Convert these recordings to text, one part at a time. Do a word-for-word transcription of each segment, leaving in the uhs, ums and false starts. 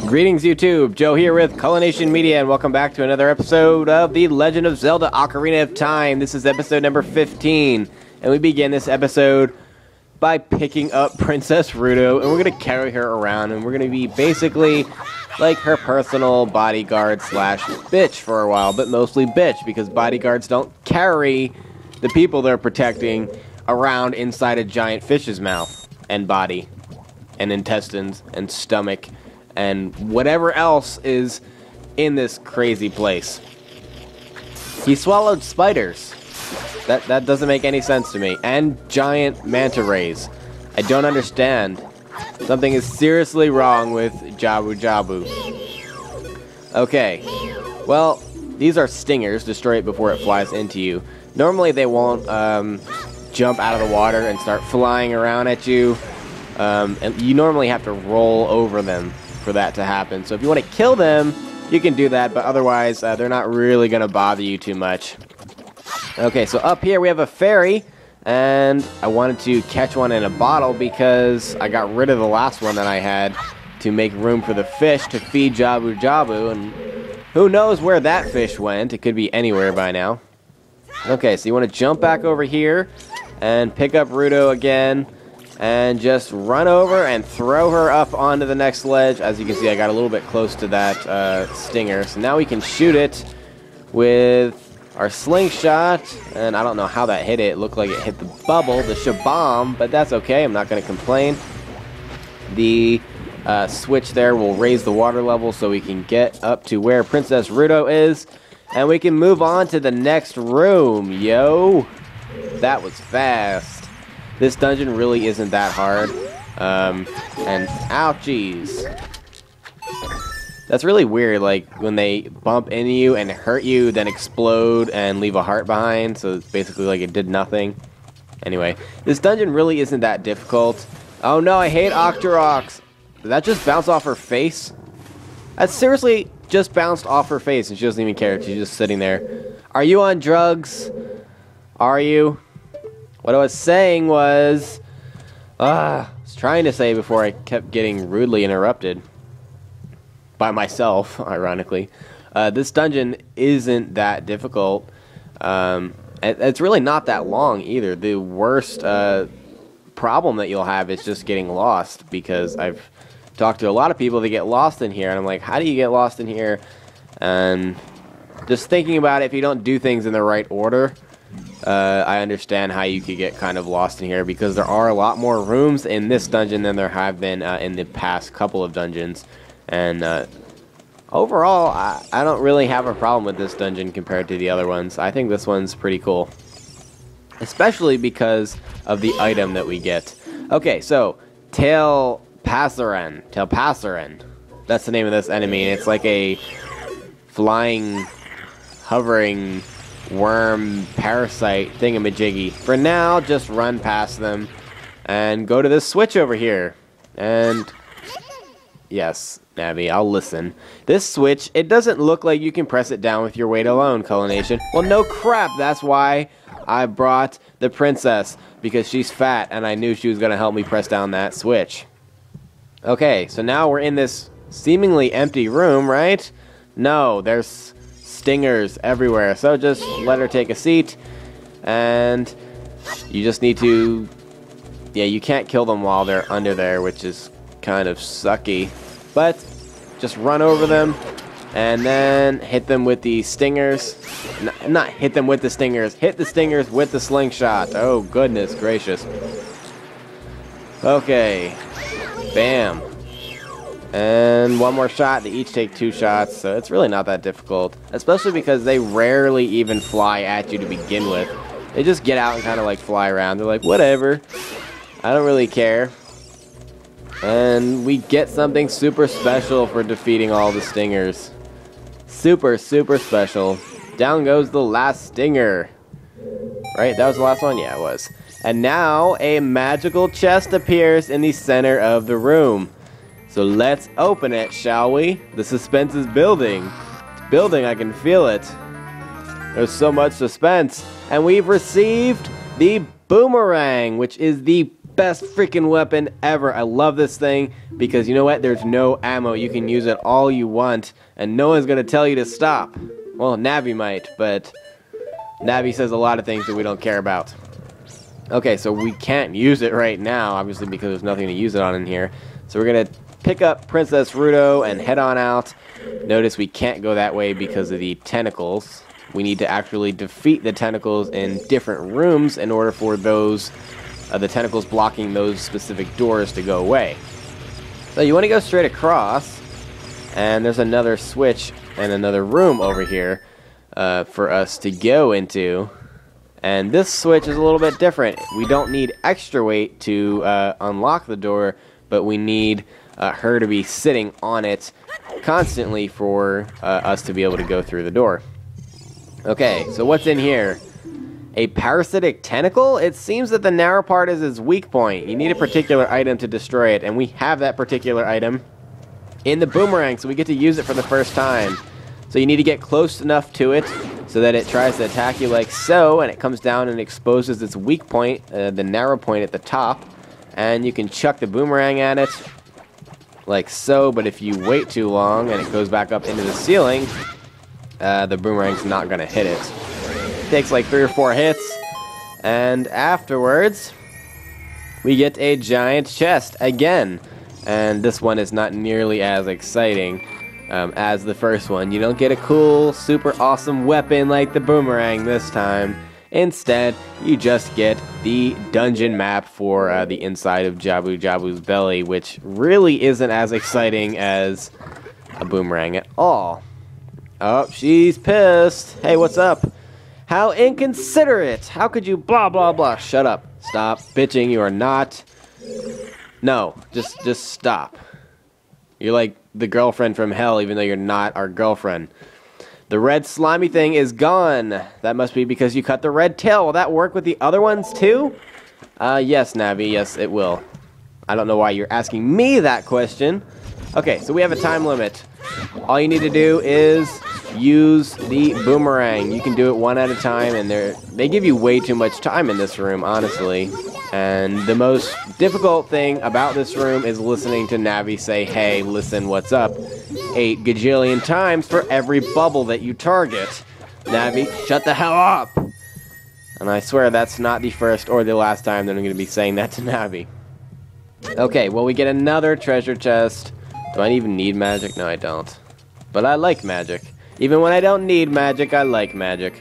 Greetings YouTube, Joe here with Culination Media, and welcome back to another episode of The Legend of Zelda Ocarina of Time. This is episode number fifteen, and we begin this episode by picking up Princess Ruto, and we're going to carry her around, and we're going to be basically like her personal bodyguard slash bitch for a while, but mostly bitch, because bodyguards don't carry the people they're protecting around inside a giant fish's mouth, and body, and intestines, and stomach, and whatever else is in this crazy place. He swallowed spiders. That that doesn't make any sense to me. And giant manta rays. I don't understand. Something is seriously wrong with Jabu Jabu. Okay. Well, these are stingers. Destroy it before it flies into you. Normally they won't um, jump out of the water and start flying around at you. Um, and you normally have to roll over them for that to happen. So if you want to kill them, you can do that, but otherwise uh, they're not really going to bother you too much. Okay, so up here we have a fairy, and I wanted to catch one in a bottle because I got rid of the last one that I had to make room for the fish to feed Jabu Jabu, and who knows where that fish went. It could be anywhere by now. Okay, so you want to jump back over here and pick up Ruto again, and just run over and throw her up onto the next ledge. As you can see, I got a little bit close to that uh, stinger. So now we can shoot it with our slingshot. And I don't know how that hit it. It looked like it hit the bubble, the shabam, but that's okay. I'm not going to complain. The uh, switch there will raise the water level so we can get up to where Princess Ruto is. And we can move on to the next room. Yo, that was fast. This dungeon really isn't that hard. Um, and ouchies. That's really weird, like when they bump into you and hurt you, then explode and leave a heart behind. So it's basically like it did nothing. Anyway, this dungeon really isn't that difficult. Oh no, I hate Octoroks. Did that just bounce off her face? That seriously just bounced off her face and she doesn't even care. She's just sitting there. Are you on drugs? Are you? What I was saying was, uh, I was trying to say before I kept getting rudely interrupted by myself, ironically. Uh, this dungeon isn't that difficult. Um, it, it's really not that long either. The worst uh, problem that you'll have is just getting lost, because I've talked to a lot of people that get lost in here, and I'm like, how do you get lost in here? And just thinking about it, if you don't do things in the right order, Uh, I understand how you could get kind of lost in here, because there are a lot more rooms in this dungeon than there have been uh, in the past couple of dungeons. And uh, overall, I, I don't really have a problem with this dungeon compared to the other ones. I think this one's pretty cool, especially because of the item that we get. Okay, so Tail Passeran. Tail Passeran. That's the name of this enemy. It's like a flying, hovering worm parasite thingamajiggy. For now, just run past them and go to this switch over here. And yes, Navi, I'll listen. This switch, it doesn't look like you can press it down with your weight alone, Culination. Well, no crap. That's why I brought the princess, because she's fat and I knew she was going to help me press down that switch. Okay, so now we're in this seemingly empty room, right? No, there's stingers everywhere, so just let her take a seat, and you just need to, yeah, you can't kill them while they're under there, which is kind of sucky, but just run over them and then hit them with the stingers. N not hit them with the stingers, hit the stingers with the slingshot. Oh goodness gracious. Okay, bam. And one more shot. They each take two shots, so it's really not that difficult. Especially because they rarely even fly at you to begin with. They just get out and kind of like fly around. They're like, whatever. I don't really care. And we get something super special for defeating all the stingers. Super, super special. Down goes the last stinger. Right? That was the last one? Yeah, it was. And now a magical chest appears in the center of the room. So let's open it, shall we? The suspense is building. It's building, I can feel it. There's so much suspense. And we've received the boomerang, which is the best freaking weapon ever. I love this thing because you know what? There's no ammo. You can use it all you want, and no one's going to tell you to stop. Well, Navi might, but Navi says a lot of things that we don't care about. Okay, so we can't use it right now, obviously, because there's nothing to use it on in here. So we're going to pick up Princess Ruto and head on out. Notice we can't go that way because of the tentacles. We need to actually defeat the tentacles in different rooms in order for those, uh, the tentacles blocking those specific doors to go away. So you want to go straight across, and there's another switch and another room over here uh, for us to go into. And this switch is a little bit different. We don't need extra weight to uh, unlock the door, but we need uh, her to be sitting on it constantly for uh, us to be able to go through the door. Okay, so what's in here? A parasitic tentacle? It seems that the narrow part is its weak point. You need a particular item to destroy it, and we have that particular item in the boomerang, so we get to use it for the first time. So you need to get close enough to it so that it tries to attack you like so, and it comes down and exposes its weak point, uh, the narrow point at the top, and you can chuck the boomerang at it like so, but if you wait too long and it goes back up into the ceiling, uh, the boomerang's not going to hit it. It takes like three or four hits, and afterwards we get a giant chest again, and this one is not nearly as exciting Um, as the first one. You don't get a cool, super awesome weapon like the boomerang this time. Instead, you just get the dungeon map for uh, the inside of Jabu Jabu's belly, which really isn't as exciting as a boomerang at all. Oh, she's pissed. Hey, what's up? How inconsiderate! How could you blah blah blah? Shut up. Stop bitching. You are not. No, just just stop. You're like the girlfriend from hell, even though you're not our girlfriend. The red slimy thing is gone. That must be because you cut the red tail. Will that work with the other ones too? Uh, yes, Navi. Yes, it will. I don't know why you're asking me that question. Okay, so we have a time limit. All you need to do is use the boomerang. You can do it one at a time, and they're, they give you way too much time in this room, honestly. And the most difficult thing about this room is listening to Navi say, hey, listen, what's up? Eight gajillion times for every bubble that you target. Navi, shut the hell up! And I swear that's not the first or the last time that I'm going to be saying that to Navi. Okay, well, we get another treasure chest. Do I even need magic? No, I don't. But I like magic. Even when I don't need magic, I like magic.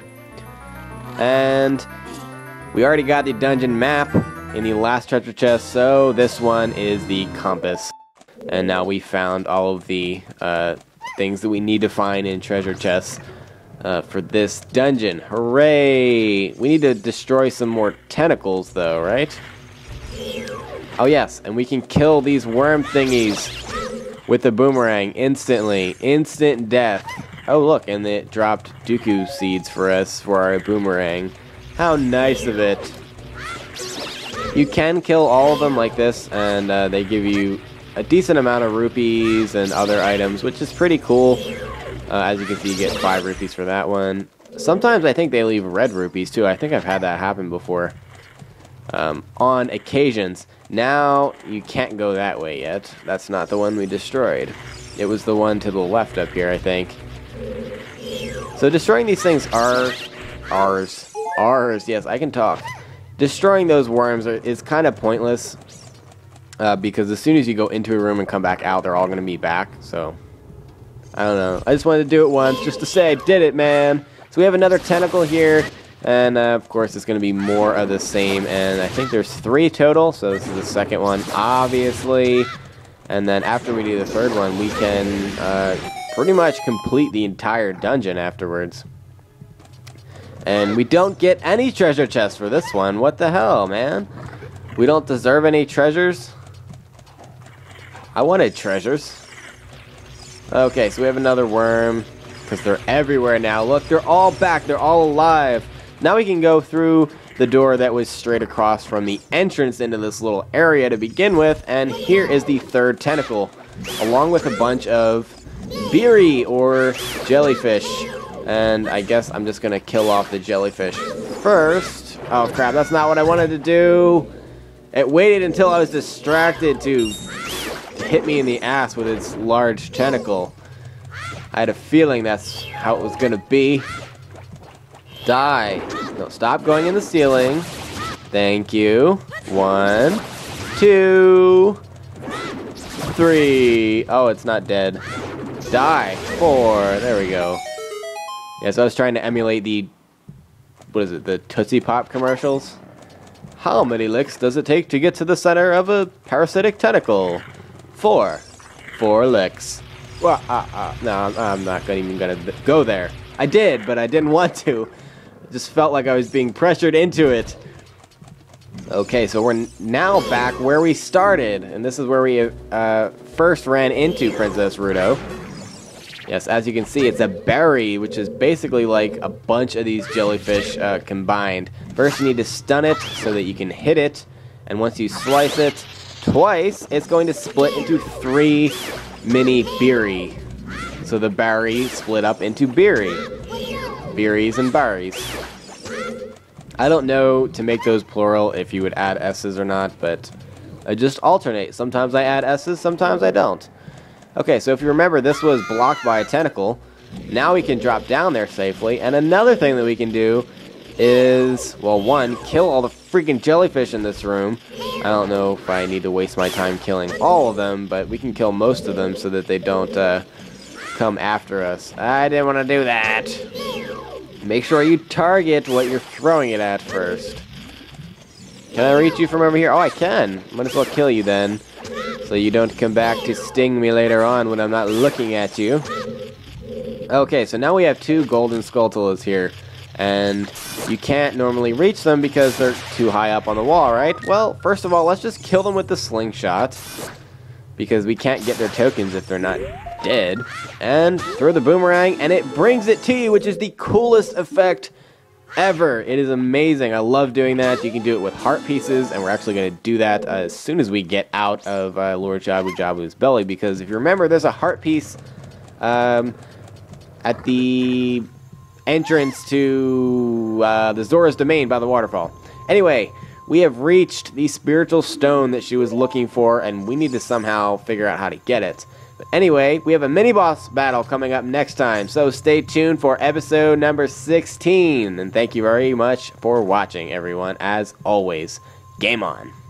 And we already got the dungeon map in the last treasure chest, so this one is the compass. And now we found all of the uh, things that we need to find in treasure chests uh, for this dungeon. Hooray! We need to destroy some more tentacles, though, right? Oh, yes, and we can kill these worm thingies with the boomerang instantly. Instant death. Oh, look, and it dropped Dooku seeds for us for our boomerang. How nice of it. You can kill all of them like this, and uh, they give you a decent amount of rupees and other items, which is pretty cool. Uh, as you can see, you get five rupees for that one. Sometimes I think they leave red rupees, too. I think I've had that happen before. Um, on occasions. Now, you can't go that way yet. That's not the one we destroyed. It was the one to the left up here, I think. So destroying these things are ours. Ours, yes, I can talk. Destroying those worms are, is kind of pointless. Uh, because as soon as you go into a room and come back out, they're all going to be back. So, I don't know. I just wanted to do it once just to say I did it, man. So we have another tentacle here. And, uh, of course, it's going to be more of the same. And I think there's three total. So this is the second one, obviously. And then after we do the third one, we can uh, pretty much complete the entire dungeon afterwards. And we don't get any treasure chests for this one. What the hell, man? We don't deserve any treasures? I wanted treasures. Okay, so we have another worm. Because they're everywhere now. Look, they're all back. They're all alive. Now we can go through the door that was straight across from the entrance into this little area to begin with. And here is the third tentacle. Along with a bunch of beery or jellyfish. And I guess I'm just going to kill off the jellyfish first. Oh, crap. That's not what I wanted to do. It waited until I was distracted to hit me in the ass with its large tentacle. I had a feeling that's how it was gonna be. Die. No, stop going in the ceiling. Thank you. One, two, three. Oh, it's not dead. Die. Four. There we go. Yeah, so I was trying to emulate the, what is it, the Tootsie Pop commercials? How many licks does it take to get to the center of a parasitic tentacle? Four. Four licks. Well, uh, uh, no, I'm, I'm not gonna even gonna go there. I did, but I didn't want to. It just felt like I was being pressured into it. Okay, so we're now back where we started, and this is where we uh, first ran into Princess Ruto. Yes, as you can see, it's a berry, which is basically like a bunch of these jellyfish uh, combined. First, you need to stun it so that you can hit it, and once you slice it twice, it's going to split into three mini berry. So the berry split up into berry. Berries and berries. I don't know to make those plural if you would add S's or not, but I just alternate. Sometimes I add S's, sometimes I don't. Okay, so if you remember, this was blocked by a tentacle. Now we can drop down there safely. And another thing that we can do is, well, one, kill all the freaking jellyfish in this room. I don't know if I need to waste my time killing all of them, but we can kill most of them so that they don't uh, come after us. I didn't want to do that. Make sure you target what you're throwing it at first. Can I reach you from over here? Oh, I can. Might as well kill you then, so you don't come back to sting me later on when I'm not looking at you. Okay, so now we have two golden Skulltulas here, and you can't normally reach them because they're too high up on the wall, right? Well, first of all, let's just kill them with the slingshot, because we can't get their tokens if they're not dead. And throw the boomerang, and it brings it to you, which is the coolest effect ever. It is amazing. I love doing that. You can do it with heart pieces, and we're actually going to do that uh, as soon as we get out of uh, Lord Jabu Jabu's belly, because if you remember, there's a heart piece um, at the entrance to uh, the Zora's Domain by the waterfall. Anyway, we have reached the spiritual stone that she was looking for, and we need to somehow figure out how to get it. But anyway, we have a mini-boss battle coming up next time, so stay tuned for episode number sixteen. And thank you very much for watching, everyone. As always, game on.